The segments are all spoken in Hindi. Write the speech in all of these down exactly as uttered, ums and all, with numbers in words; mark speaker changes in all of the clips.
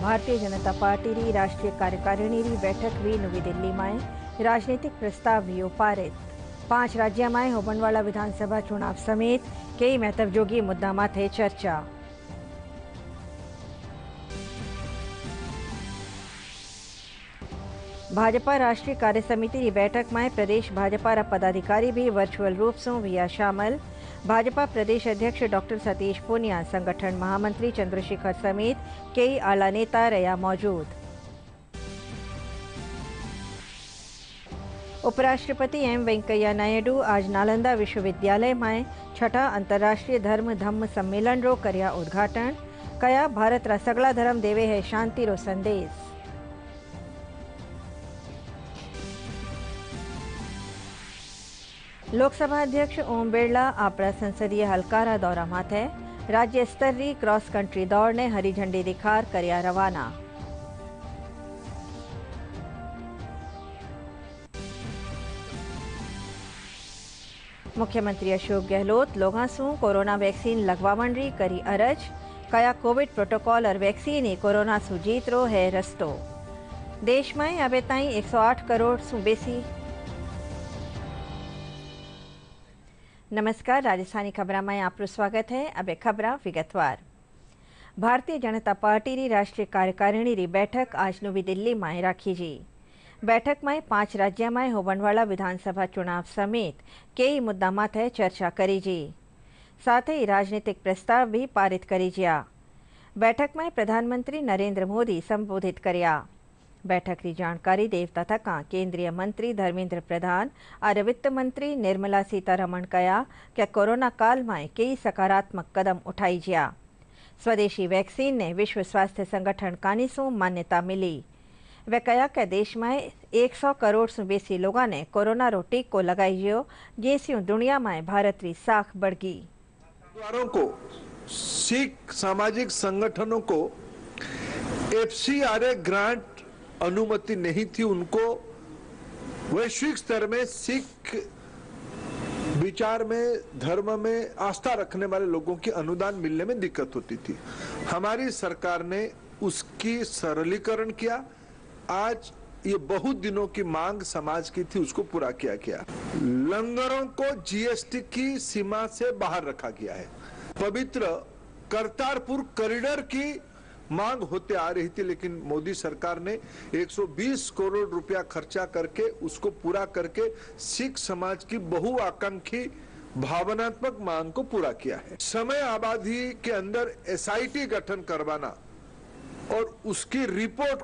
Speaker 1: भारतीय जनता पार्टी री राष्ट्रीय कार्यकारिणी री बैठक भी नवी दिल्ली में राजनीतिक प्रस्ताव भी पारित। पांच राज्य में होबनवाला विधानसभा चुनाव समेत कई महत्वजोगी मुद्दा माथे चर्चा। भाजपा राष्ट्रीय कार्य समिति की बैठक में प्रदेश भाजपा रा पदाधिकारी भी वर्चुअल रूप से हुआ शामिल। भाजपा प्रदेश अध्यक्ष डॉक्टर सतीश पूनिया, संगठन महामंत्री चंद्रशेखर समेत कई आला नेता रहा मौजूद। उपराष्ट्रपति एम वेंकैया नायडू आज नालंदा विश्वविद्यालय में छठा अंतर्राष्ट्रीय धर्म धम्म सम्मेलन रो कर्या उद्घाटन। कया भारत रा सगला धर्म देवे है शांति रो संदेश। लोकसभा अध्यक्ष ओम बिरला आपरा संसदीय हलकारा दौरा माथे। राज्य स्तरीय क्रॉस कंट्री दौड़ ने हरी झंडी दिखार कर्या रवाना। मुख्यमंत्री अशोक गहलोत लोगों से कोरोना वैक्सीन लगवावण री करी अरज। कया कोविड प्रोटोकॉल और वैक्सीन ही कोरोना सु जीत रो है रस्तो। देश में अबे ताई एक सौ आठ करोड़ सु बेसी। नमस्कार, राजस्थानी खबरा में आपका स्वागत है। अब खबरा विगतवार। भारतीय जनता पार्टी री राष्ट्रीय कार्यकारिणी री बैठक आज नवी दिल्ली में राखी जी। बैठक में पांच राज्य में होबनवाला विधानसभा चुनाव समेत कई मुद्दा माथे चर्चा करी जी। साथ ही राजनीतिक प्रस्ताव भी पारित करी जिया। बैठक में प्रधानमंत्री नरेंद्र मोदी संबोधित कर्या। बैठक की जानकारी देवता थका केंद्रीय मंत्री धर्मेंद्र प्रधान और वित्त मंत्री निर्मला सीतारमण कया कि कोरोना काल में कई सकारात्मक कदम उठाई जिया। स्वदेशी वैक्सीन ने विश्व स्वास्थ्य संगठन कानीसू मान्यता मिली। वे कया कि देश में एक सौ करोड़ से बेसी लोगों ने कोरोना रो टीको लगाई जियो, जैसी दुनिया में भारत री साख बढ़ गई।
Speaker 2: को सिख सामाजिक संगठनों को एफसीआरए ग्रांट अनुमति नहीं थी। उनको वैश्विक स्तर में सिख विचार में, धर्म में आस्था रखने वाले लोगों की अनुदान मिलने में दिक्कत होती थी। हमारी सरकार ने उसकी सरलीकरण किया। आज ये बहुत दिनों की मांग समाज की थी, उसको पूरा किया गया। लंगरों को जीएसटी की सीमा से बाहर रखा गया है। पवित्र करतारपुर कॉरिडोर की मांग होते आ रही थी, लेकिन मोदी सरकार ने एक सौ बीस करोड़ रुपया खर्चा करके उसको पूरा करके सिख समाज की बहुआकांक्षी भावनात्मक मांग को पूरा किया है। समय आबादी के अंदर एसआईटी गठन करवाना और उसकी रिपोर्ट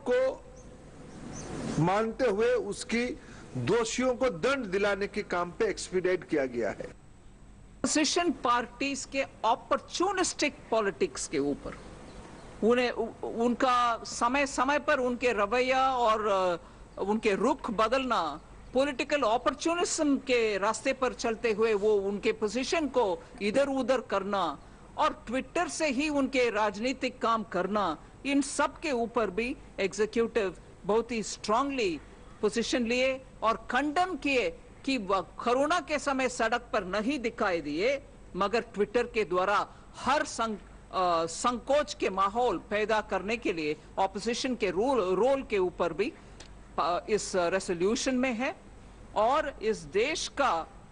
Speaker 2: को मानते हुए उसकी दोषियों को दंड दिलाने के काम पे एक्सपीडिएट किया गया है।
Speaker 3: अपोजिशन पार्टीज के ऑपर्चुनिस्टिक पॉलिटिक्स के ऊपर उन्हें उनका समय समय पर उनके रवैया और उनके रुख बदलना, पॉलिटिकल अपॉर्चुनिज्म के रास्ते पर चलते हुए वो उनके पोजीशन को इधर उधर करना और ट्विटर से ही उनके राजनीतिक काम करना, इन सब के ऊपर भी एग्जीक्यूटिव बहुत ही स्ट्रांगली पोजीशन लिए और खंडन किए कि कोरोना के समय सड़क पर नहीं दिखाई दिए, मगर ट्विटर के द्वारा हर संग Uh, संकोच के माहौल पैदा करने के लिए ऑपोजिशन के रोल रोल के ऊपर भी uh, इस रेसोल्यूशन में है। और इस देश का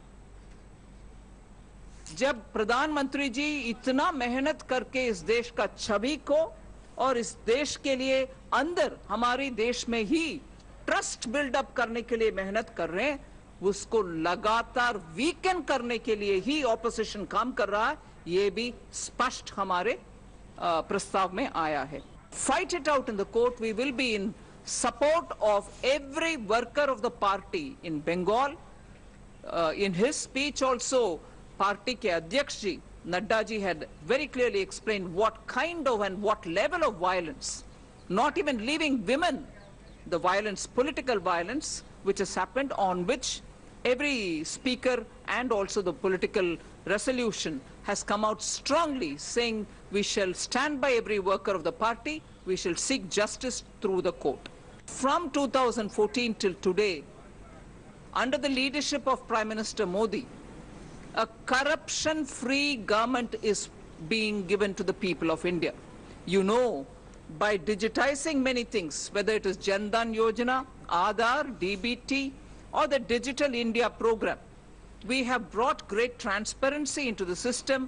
Speaker 3: जब प्रधानमंत्री जी इतना मेहनत करके इस देश का छवि को और इस देश के लिए अंदर हमारी देश में ही ट्रस्ट बिल्डअप करने के लिए मेहनत कर रहे हैं, उसको लगातार वीकन करने के लिए ही ऑपोजिशन काम कर रहा है। ये भी स्पष्ट हमारे प्रस्ताव में आया है। Fight it out in the court. We will be in support of every worker of the party in Bengal. In his speech also party के अध्यक्ष जी Nadda ji had very clearly explained what kind of and what level of violence, not even leaving women, the violence, political violence which has happened, on which every speaker and also the political resolution has come out strongly saying we shall stand by every worker of the party, we shall seek justice through the court. From two thousand fourteen till today, under the leadership of Prime Minister Modi, a corruption-free government is being given to the people of India. You know by digitizing many things, whether it is Jan Dhan Yojana, Aadhaar, D B T, or the Digital India program. We have brought great transparency into the system.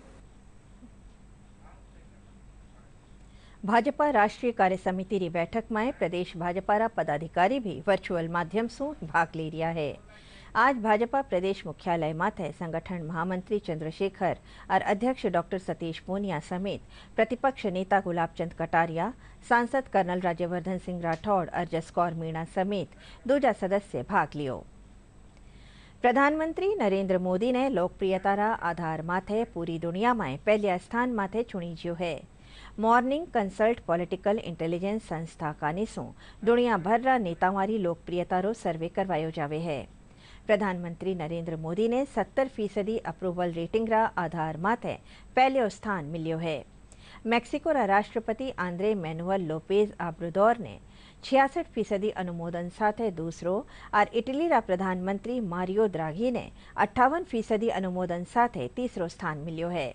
Speaker 1: Bhajpa राष्ट्रीय कार्य समिति री बैठक में प्रदेश भाजपा रा पदाधिकारी भी वर्चुअल माध्यम से भाग ले रहा है। आज भाजपा प्रदेश मुख्यालय माथे संगठन महामंत्री चंद्रशेखर और अध्यक्ष डॉक्टर सतीश पूनिया समेत प्रतिपक्ष नेता गुलाबचंद कटारिया, सांसद कर्नल राज्यवर्धन सिंह राठौड़ और जसकौर मीणा समेत दूजा सदस्य भाग लियो। प्रधानमंत्री नरेंद्र मोदी ने लोकप्रियता रा आधार माथे पूरी दुनिया में पहले स्थान माथे चुनीज्यो है। मॉर्निंग कंसल्ट पॉलिटिकल इंटेलिजेंस संस्था कानिसो दुनिया भर रा नेतावारी लोकप्रियता रो सर्वे करवायो जावे है। प्रधानमंत्री नरेंद्र मोदी ने सत्तर फीसदी अप्रूवल रेटिंग रा आधार माथे पहले स्थान मिलियो है। मैक्सिको रा राष्ट्रपति आंद्रे मैनुअल लोपेज आब्राडोर ने छियासठ फीसदी अनुमोदन साथे दूसरो और इटली रा प्रधानमंत्री मारियो द्राघी ने अट्ठावन फीसदी अनुमोदन साथे तीसरो स्थान मिलियो है।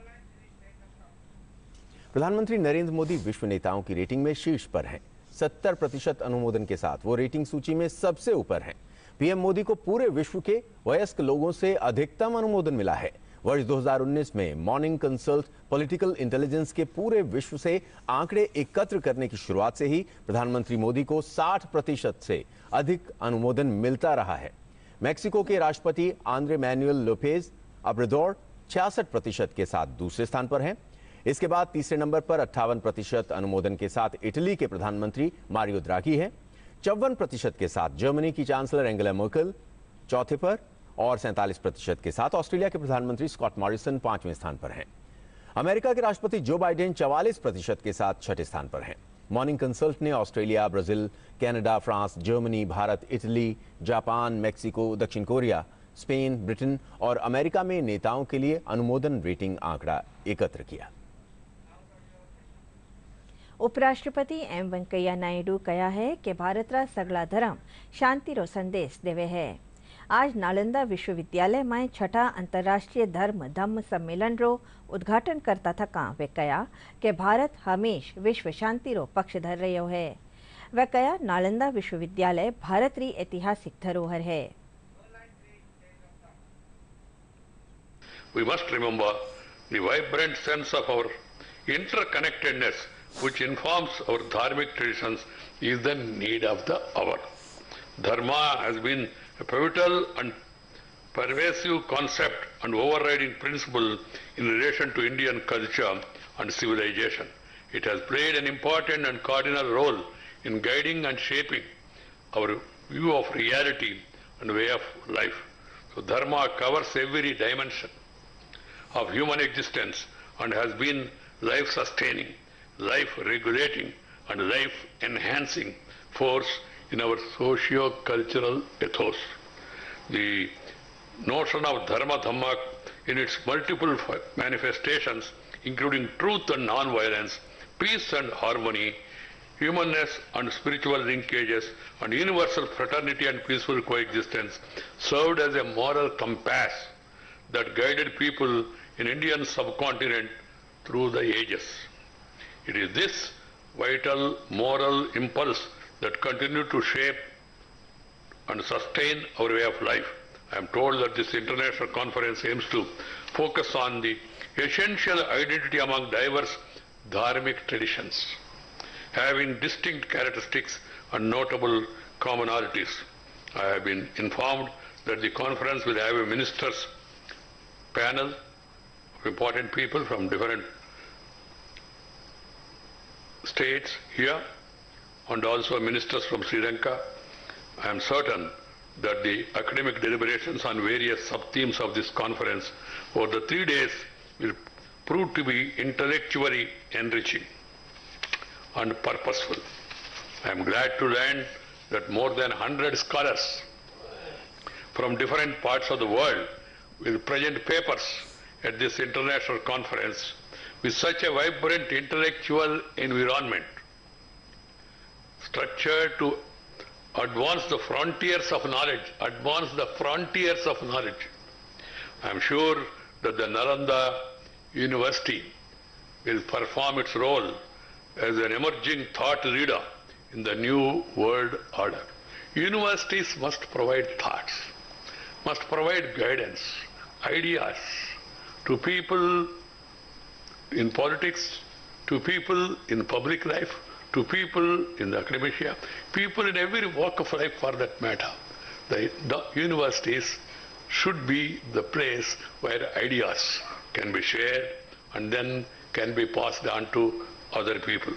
Speaker 4: प्रधानमंत्री नरेंद्र मोदी विश्व नेताओं की रेटिंग में शीर्ष पर हैं। सत्तर प्रतिशत अनुमोदन के साथ वो रेटिंग सूची में सबसे ऊपर हैं। पीएम मोदी को पूरे विश्व के वयस्क लोगों से अधिकतम अनुमोदन मिला है। वर्ष दो हज़ार उन्नीस में मॉर्निंग कंसल्ट पॉलिटिकल इंटेलिजेंस के पूरे विश्व से आंकड़े एकत्र करने की शुरुआत से ही प्रधानमंत्री मोदी को साठ प्रतिशत से अधिक अनुमोदन मिलता रहा है। मैक्सिको के राष्ट्रपति आंद्रे मैनुअल लोपेज ऑब्राडोर छियासठ प्रतिशत के साथ दूसरे स्थान पर हैं। इसके बाद तीसरे नंबर पर अट्ठावन प्रतिशत अनुमोदन के साथ इटली के प्रधानमंत्री मारियो द्राघी हैं। चौवन प्रतिशत के साथ जर्मनी की चांसलर एंगेला मर्केल चौथे पर और सैंतालीस प्रतिशत के साथ ऑस्ट्रेलिया के प्रधानमंत्री स्कॉट मॉरिसन पांचवें स्थान पर हैं। अमेरिका के राष्ट्रपति जो बाइडेन चवालीस प्रतिशत के साथ छठे स्थान पर हैं। मॉर्निंग कंसल्ट ने Australia, Brazil, Canada, France, Germany, Bharat, Italy, Japan, Mexico, दक्षिण कोरिया, स्पेन, ब्रिटेन और अमेरिका में नेताओं के लिए अनुमोदन रेटिंग आंकड़ा एकत्र किया।
Speaker 1: उपराष्ट्रपति एम वेंकैया नायडू कहा है कि भारत रा सगला धर्म शांति रो संदेश देवे है। आज नालंदा विश्वविद्यालय में छठा अंतर्राष्ट्रीय धर्म धम्म सम्मेलन रो उद्घाटन करता थका वे कहा कि भारत हमेश विश्व शांति रो पक्षधर रह्यो है। वे कहा नालंदा विश्वविद्यालय भारत री ऐतिहासिक धरोहर है।
Speaker 5: We must remember the vibrant sense of our interconnectedness, which informs our dharmic traditions, is the need of the hour. Dharma has been a pivotal and pervasive concept and overriding principle in relation to Indian culture and civilization. It has played an important and cardinal role in guiding and shaping our view of reality and way of life. So Dharma covers every dimension of human existence and has been life-sustaining, life-regulating and life-enhancing force in our socio-cultural ethos. The notion of Dharma Dhamma in its multiple manifestations, including truth and non-violence, peace and harmony, humanness and spiritual linkages, and universal fraternity and peaceful coexistence, served as a moral compass that guided people in Indian subcontinent through the ages. It is this vital moral impulse that continues to shape and sustain our way of life. I am told that this international conference aims to focus on the essential identity among diverse dharmic traditions, having distinct characteristics and notable commonalities. I have been informed that the conference will have a ministers panel of important people from different states here and also ministers from Sri Lanka. I am certain that the academic deliberations on various sub-themes of this conference over the three days will prove to be intellectually enriching and purposeful. I am glad to learn that more than one hundred scholars from different parts of the world will present papers at this international conference with such a vibrant intellectual environment, structured to advance the frontiers of knowledge, advance the frontiers of knowledge. I am sure that the Nalanda University will perform its role as an emerging thought leader in the new world order. Universities must provide thoughts, must provide guidance, ideas to people in politics, to people in public life, to people in academia, people in every walk of life for that matter. The, the universities should be the place where ideas can be shared and then can be passed on to other people.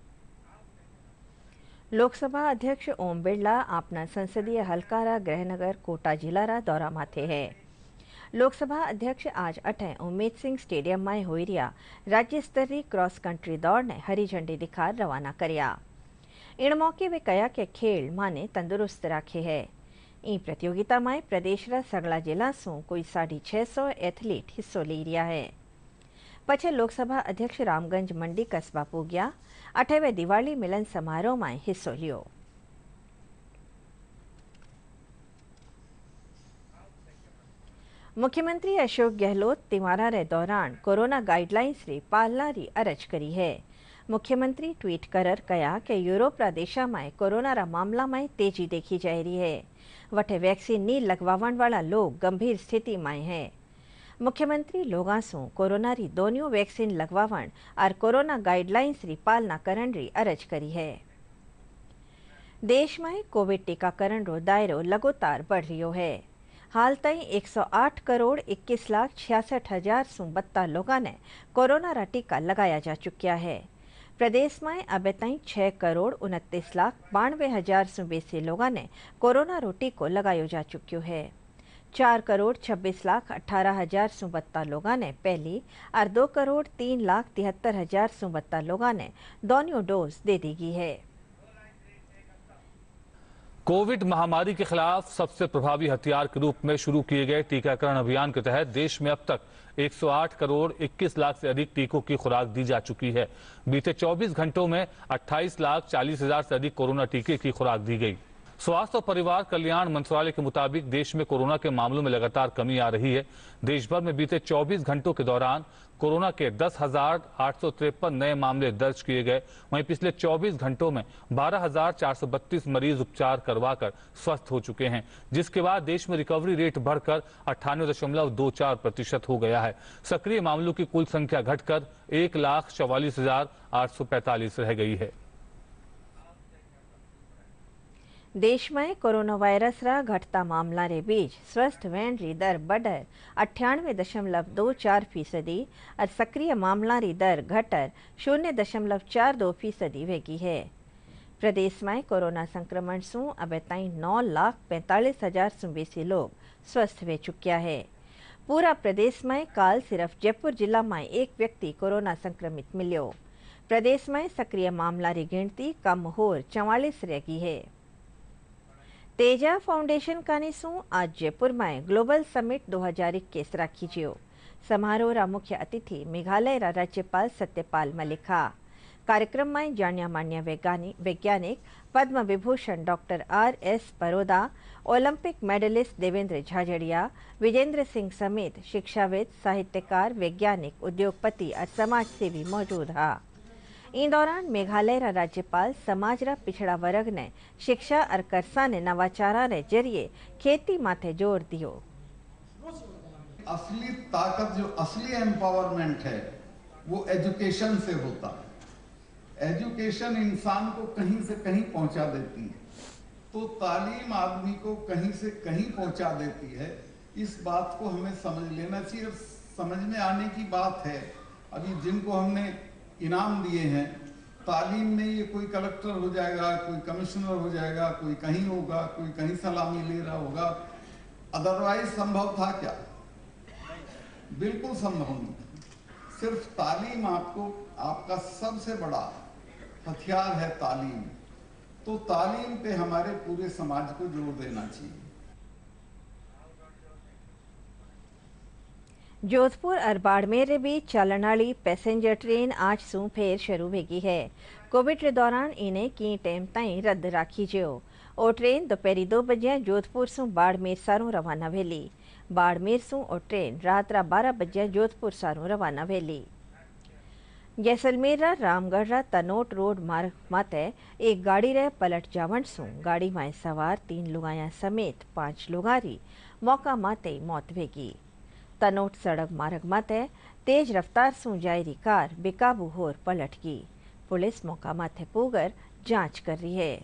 Speaker 1: Lok Sabha અધ્યક્ષ ઓમ બિરલા આપના સંસદીય હલકારા ગૃહનગર કોટા જિલ્લારા દौरा माथे है। लोकसभा अध्यक्ष आज अठे उम्मेद सिंह स्टेडियम में होई रहा राज्य स्तरीय क्रॉस कंट्री दौड़ ने हरी झंडी दिखा रवाना करया। इन मौके वे कहा कि खेल माने तंदुरुस्त राखे है। ई प्रतियोगिता में प्रदेश रा सगला जिला सु कोई साढ़ी छह सौ एथलीट हिस्सो ले रहा है। पछे लोकसभा अध्यक्ष रामगंज मंडी कस्बा पूग्या अठेवे दिवाली मिलन समारोह में हिस्सो लियो। मुख्यमंत्री अशोक गहलोत तिमारा रे दौरान कोरोना गाइडलाइंस री पालना री अरज करी है। मुख्यमंत्री ट्वीट करर कया कि यूरोप रा देशा में कोरोना रा मामला में तेजी देखी जा रही है। वठे वैक्सीन नी लगवावण वाला लोग गंभीर स्थिति में है। मुख्यमंत्री लोगां सु कोरोना री दोनियों वैक्सीन लगवावण और कोरोना गाइडलाइंस री पालना करण री अरज करी है। देश में कोविड टीकाकरण रो दायरो लगातार बढ़ रियो है। हाल तई एक सौ आठ करोड़ इक्कीस लाख छियासठ हजार सु बत्ता लोगों ने कोरोना रा टीका लगाया जा चुक्या है। प्रदेश में अब तई छह करोड़ उनतीस लाख बानवे हजार सु बेसी लोगों ने कोरोना रो टीको लगायो जा चुक्यो है। चार करोड़ छब्बीस लाख अठारह हजार सु बत्ता लोगों ने पहली और दो करोड़ तीन लाख तिहत्तर हजार सु बत्ता लोगों ने दोनों डोज दे दी गई है।
Speaker 6: कोविड महामारी के खिलाफ सबसे प्रभावी हथियार के रूप में शुरू किए गए टीकाकरण अभियान के तहत देश में अब तक एक सौ आठ करोड़ इक्कीस लाख से अधिक टीकों की खुराक दी जा चुकी है। बीते चौबीस घंटों में अट्ठाईस लाख चालीस हजार से अधिक कोरोना टीके की खुराक दी गई। स्वास्थ्य और परिवार कल्याण मंत्रालय के मुताबिक देश में कोरोना के मामलों में लगातार कमी आ रही है। देश भर में बीते चौबीस घंटों के दौरान कोरोना के दस हजार आठ सौ तिरपन नए मामले दर्ज किए गए। वहीं पिछले चौबीस घंटों में बारह हजार चार सौ बत्तीस मरीज उपचार करवाकर स्वस्थ हो चुके हैं, जिसके बाद देश में रिकवरी रेट बढ़कर अट्ठानवे दशमलव दो चार प्रतिशत हो गया है। सक्रिय मामलों की कुल संख्या घटकर एक लाख चौवालीस हजार आठ सौ पैंतालीस रह गई है।
Speaker 1: देश में कोरोना वायरस रा घटता मामला रे बीच स्वस्थ वेण री दर बढ़र अठानवे दशमलव दो चार फीसदी और सक्रिय मामला री दर घटर शून्य दशमलव चार दो फीसदी वेगी है। प्रदेश में कोरोना संक्रमण सु अब तई नौ लाख पैंतालीस हजार सु बेसी लोग स्वस्थ वे चुक्या है। पूरा प्रदेश में काल सिर्फ जयपुर जिला में एक व्यक्ति कोरोना संक्रमित मिलियो। प्रदेश में सक्रिय मामला री गिनती कम होर चौवालीस रह गई है। तेजा फाउंडेशन कानीसू आज जयपुर में ग्लोबल समिट दो हजार इक्कीस राखी जियो। समारोह रा मुख्य अतिथि मेघालय रा राज्यपाल सत्यपाल मलिका। कार्यक्रम में जानिया मान्या वैज्ञानिक Padma Vibhushan doctor R S Paroda, Olympic medallist Devendra Jhajharia, Vijender Singh समेत शिक्षाविद, साहित्यकार, वैज्ञानिक, उद्योगपति और समाज सेवी मौजूद हा। इन दौरान मेघालय रा राज्यपाल समाज रा पिछड़ा वर्ग ने शिक्षा और करसा ने नवाचारा रे जरिए खेती माथे जोर दियो।
Speaker 7: असली ताकत जो असली एम्पावरमेंट है वो एजुकेशन से होता है। एजुकेशन इंसान को कहीं से कहीं पहुंचा देती है, तो तालीम आदमी को कहीं से कहीं पहुंचा देती है। इस बात को हमें समझ लेना चाहिए। समझ में आने की बात है, अभी जिनको हमने इनाम दिए हैं तालीम में, ये कोई कलेक्टर हो जाएगा, कोई कमिश्नर हो जाएगा, कोई कहीं होगा, कोई कहीं सलामी ले रहा होगा। अदरवाइज संभव था क्या? बिल्कुल संभव नहीं। सिर्फ तालीम आपको, आपका सबसे बड़ा हथियार है तालीम। तो तालीम पे हमारे पूरे समाज को जोर देना चाहिए।
Speaker 1: जोधपुर और बाड़मेर के बीच चलने वाली पैसेंजर ट्रेन आज सू फिर शुरू होगी है। कोविड के दौरान इन्हें की टाइम ताई रद्द राखी जो। और ट्रेन दोपहरी दो बजे जोधपुर सू बाड़मेर सारू रवाना वेली। बाड़मेर सू और ट्रेन रात रा बारह बजे जोधपुर सारू रवाना वेली। जैसलमेर रामगढ़ तनोट रोड मार्ग माते एक गाड़ी रे पलट जावण सु गाड़ी में सवार तीन लुगाया समेत पांच लुगारी मौका माते मौत वेगी। तनोट सड़क मार्ग माते तेज रफ्तार सु जायरी कार बेकाबू होर पलट गई। पुलिस मौका माथे पूगर जांच कर रही है।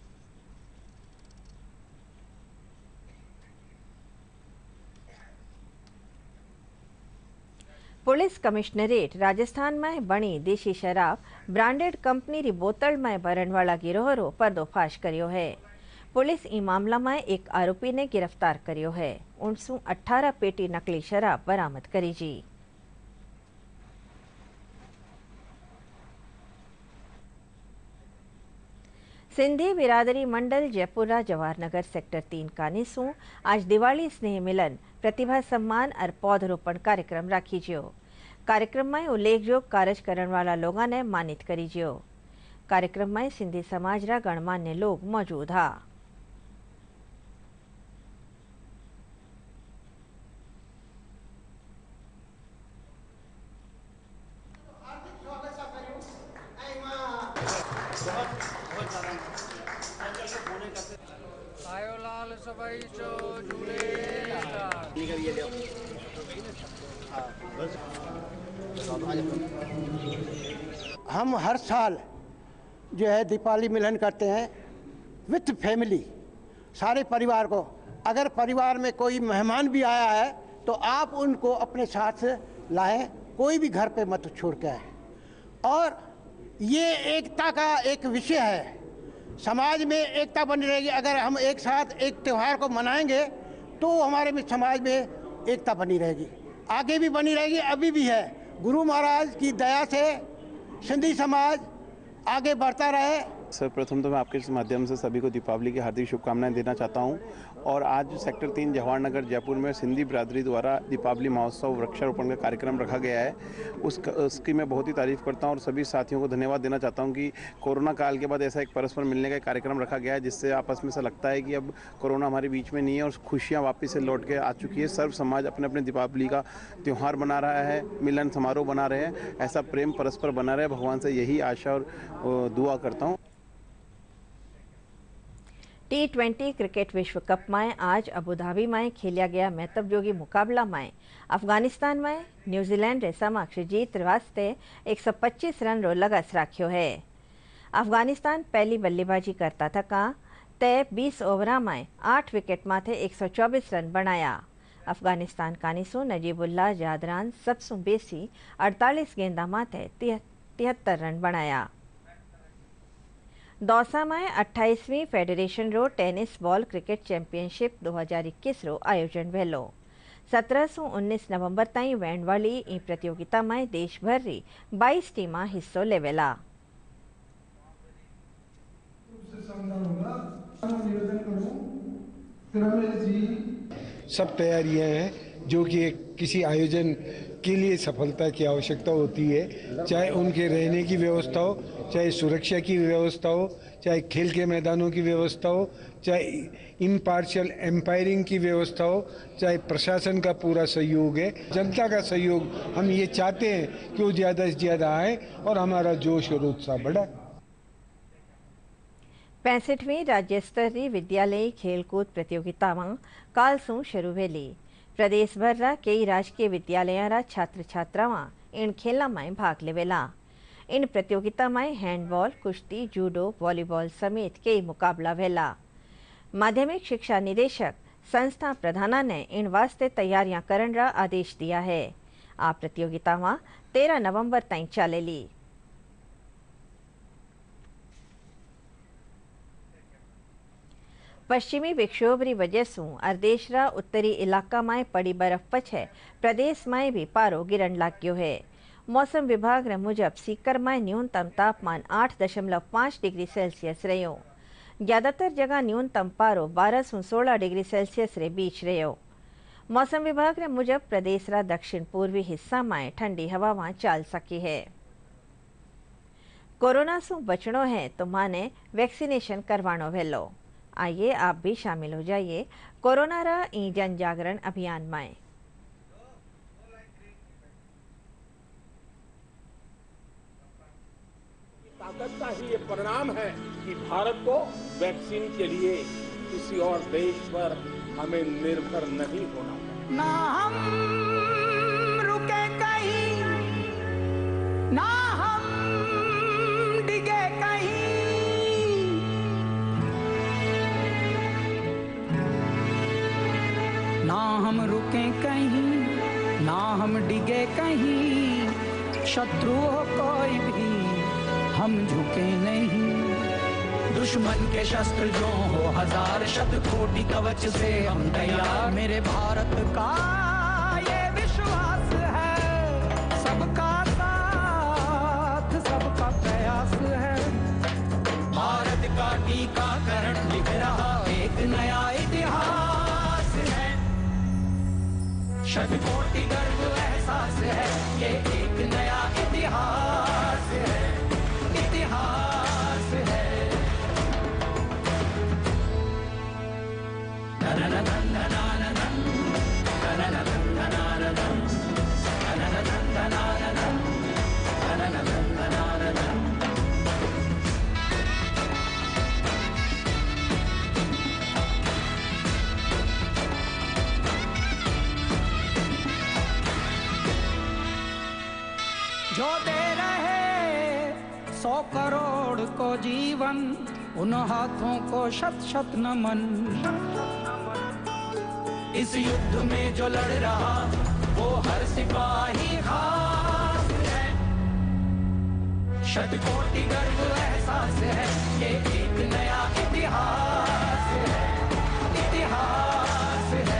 Speaker 1: पुलिस कमिश्नरेट राजस्थान में बनी देशी शराब ब्रांडेड कंपनी री बोतल में भरण वाला गिरोह रो पर्दोफाश करियो है। पुलिस ई मामला में एक आरोपी ने गिरफ्तार करियो है। उनसू अठारह पेटी नकली शराब बरामद करी जी। सिंधी बिरादरी मंडल जयपुरा जवाहरनगर सेक्टर तीन कानीसू आज दिवाली स्नेह मिलन प्रतिभा सम्मान और पौधरोपण कार्यक्रम राखी जियो। कार्यक्रम में उल्लेखयोग कार्य करने वाला लोगों ने मानित करी जियो। कार्यक्रम में सिंधी समाज रा गणमान्य लोग मौजूद हा।
Speaker 8: हम हर साल जो है दीपावली मिलन करते हैं विथ फैमिली, सारे परिवार को। अगर परिवार में कोई मेहमान भी आया है तो आप उनको अपने साथ लाएं, कोई भी घर पे मत छोड़ के आए। और ये एकता का एक विषय है, समाज में एकता बनी रहेगी। अगर हम एक साथ एक त्यौहार को मनाएंगे तो हमारे में समाज में एकता बनी रहेगी, आगे भी बनी रहेगी, अभी भी है। गुरु महाराज की दया से सिंधी समाज आगे बढ़ता रहे।
Speaker 9: सर्वप्रथम तो मैं आपके इस माध्यम से सभी को दीपावली की हार्दिक शुभकामनाएं देना चाहता हूं। और आज सेक्टर तीन जवाहरनगर जयपुर में सिंधी बिरादरी द्वारा दीपावली महोत्सव वृक्षारोपण का कार्यक्रम रखा गया है। उस उसकी मैं बहुत ही तारीफ करता हूं और सभी साथियों को धन्यवाद देना चाहता हूं कि कोरोना काल के बाद ऐसा एक परस्पर मिलने का कार्यक्रम रखा गया है, जिससे आपस में ऐसा लगता है कि अब कोरोना हमारे बीच में नहीं है और खुशियाँ वापस से लौट के आ चुकी है। सर्व समाज अपने अपने दीपावली का त्यौहार मना रहा है, मिलन समारोह बना रहे हैं। ऐसा प्रेम परस्पर बना रहे, भगवान से यही आशा और दुआ करता हूँ।
Speaker 1: टी ट्वेंटी क्रिकेट विश्व कप में आज अबुधाबी में खेलिया गया महत्वयोगी मुकाबला में अफगानिस्तान में न्यूजीलैंड रे समक्ष जीत वास्ते एक सौ पच्चीस रन रो लगस राख्यो है। अफगानिस्तान पहली बल्लेबाजी करता थका तय बीस ओवर में आठ विकेट माथे एक सौ चौबीस रन बनाया। अफगानिस्तान कानीसू नजीबुल्ला जादरान सबसू बेसी अड़तालीस गेंदा माथे तिहत्तर रन बनाया। दौसा में अट्ठाईसवीं फेडरेशन रो टेनिस बॉल क्रिकेट चैंपियनशिप दो हज़ार इक्कीस रो आयोजन वेलो। सत्रह सौ उन्नीस नवंबर ताई वैण वाली ई प्रतियोगिता में देश भर री बाईस टीमा हिस्सो लेवेला।
Speaker 10: सब तैयारियां हैं जो कि किसी आयोजन के लिए सफलता की आवश्यकता होती है, चाहे उनके रहने की व्यवस्था हो, चाहे सुरक्षा की व्यवस्था हो, चाहे खेल के मैदानों की व्यवस्था हो, चाहे इम्पार्शियल एम्पायरिंग की व्यवस्था हो, चाहे प्रशासन का पूरा सहयोग है, जनता का सहयोग। हम ये चाहते हैं कि वो ज़्यादा से ज़्यादा आए और हमारा जोश और उत्साह बढ़े।
Speaker 1: पैंसठवीं राज्य स्तरीय विद्यालयी खेलकूद प्रतियोगिता में काल सू शुरू वेली। प्रदेश भर रा कई राजकीय विद्यालय रा छात्र छात्रावां इन खेलों में भाग लेवेला। इन प्रतियोगिता में हैंडबॉल, कुश्ती, जूडो, वॉलीबॉल समेत कई मुकाबला वेला। माध्यमिक शिक्षा निदेशक संस्था प्रधाना ने इन वास्ते तैयारियां करने रा आदेश दिया है। आ प्रतियोगिता में तेरह नवंबर तक चलेली। पश्चिमी विक्षोभ की वजह से अर्देश रा उत्तरी इलाका में पड़ी बर्फ पछे प्रदेश में भी पारो गिरन लाग्यो है। मौसम विभाग रे मुजब सीकर में न्यूनतम तापमान आठ दशमलव पाँच डिग्री सेल्सियस रह्यो। ज्यादातर जगह न्यूनतम पारो बारह सौ सोलह डिग्री सेल्सियस रे बीच रह्यो। मौसम विभाग रे मुजब प्रदेश रा दक्षिण पूर्वी हिस्सा में ठंडी हवावां चाल सकी है। कोरोना से बचनो है तो माने वैक्सीनेशन करवानो वेलो। आइए आप भी शामिल हो जाइए कोरोना रा ई जन जागरण अभियान में।
Speaker 11: ताकत का ही ये परिणाम है कि भारत को वैक्सीन के लिए किसी और देश पर हमें निर्भर नहीं होना पड़ा।
Speaker 12: ना हम रुके कहीं, ना हम डिगे कहीं, ना हम रुके कहीं, ना हम डिगे कहीं, शत्रु हो कोई भी हम झुके नहीं। दुश्मन के शस्त्र जो हो हजार, शत कोटि कवच से हम तैयार। मेरे भारत का ये विश्वास है, सबका साथ सबका प्रयास है। भारत का टीकाकरण लिख रहा एक नया इतिहास है। शत कोटि गर्व एहसास है, ये एक नया इतिहास है, इतिहास है। जो दे रहे सौ करोड़ को जीवन, उन हाथों को शत शत नमन। इस युद्ध में जो लड़ रहा वो हर सिपाही खास है। शत कोटि गर्व एहसास है, ये एक नया इतिहास है, इतिहास है।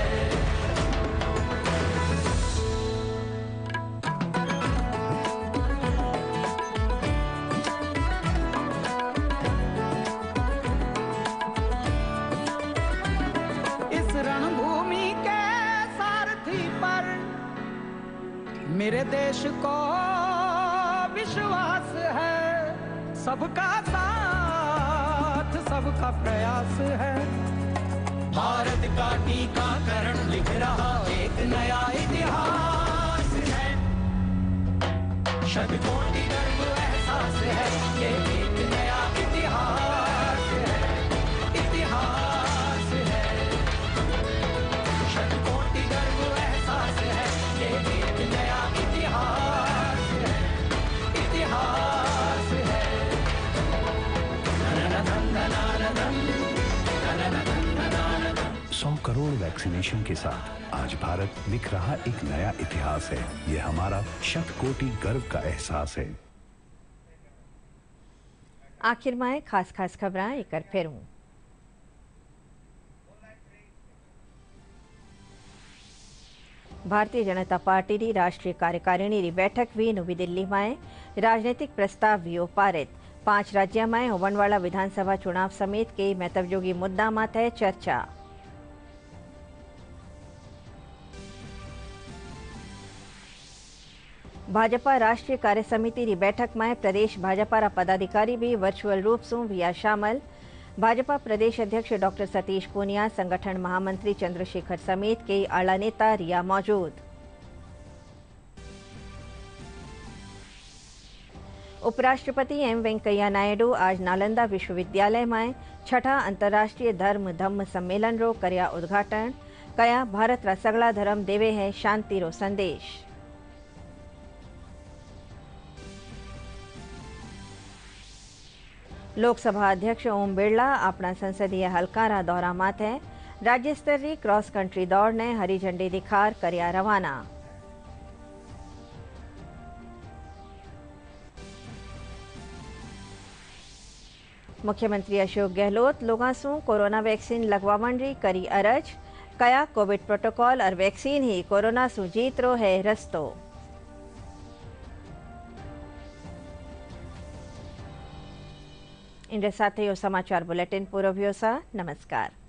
Speaker 12: मेरे देश को विश्वास है, सबका साथ सबका प्रयास है। भारत का टीकाकरण लिख रहा एक नया इतिहास है। शत कोटि गर्व एहसास है, ये एक नया इतिहास है, इतिहास है। शत कोटि गर्व एहसास है, ये एक नया इतिहास है, इतिहास है।
Speaker 13: सौ करोड़ वैक्सीनेशन के साथ आज भारत लिख रहा एक नया इतिहास है। ये हमारा शत कोटि गर्व का एहसास है।
Speaker 1: आखिर में खास खास खबरां एक बार फिर हूं। भारतीय जनता पार्टी की राष्ट्रीय कार्यकारिणी की बैठक भी नवी दिल्ली में राजनीतिक प्रस्ताव भी पारित। पांच राज्यों में होने वाला विधानसभा चुनाव समेत कई महत्वयोगी मुद्दा माथे चर्चा। भाजपा राष्ट्रीय कार्य समिति की बैठक में प्रदेश भाजपा पदाधिकारी भी वर्चुअल रूप से हुआ शामिल। भाजपा प्रदेश अध्यक्ष डॉक्टर सतीश पूनिया, संगठन महामंत्री चंद्रशेखर समेत कई आला नेता रिया मौजूद। उपराष्ट्रपति एम वेंकैया नायडू आज नालंदा विश्वविद्यालय में छठा अंतर्राष्ट्रीय धर्म धम्म सम्मेलन रो करया उद्घाटन। कया भारत रा सगला धर्म देवे है शांति रो संदेश। लोकसभा अध्यक्ष ओम बिरला अपना संसदीय हलका दौरा माथे। राज्य स्तरीय क्रॉस कंट्री दौड़ ने हरी झंडी दिखार करया रवाना। मुख्यमंत्री अशोक गहलोत लोगों से कोरोना वैक्सीन लगवावन री करी अरज। कया कोविड प्रोटोकॉल और वैक्सीन ही कोरोना से जीत रो है रस्तो। इन साथ समाचार बुलेटिन पूरो व्योसा। नमस्कार।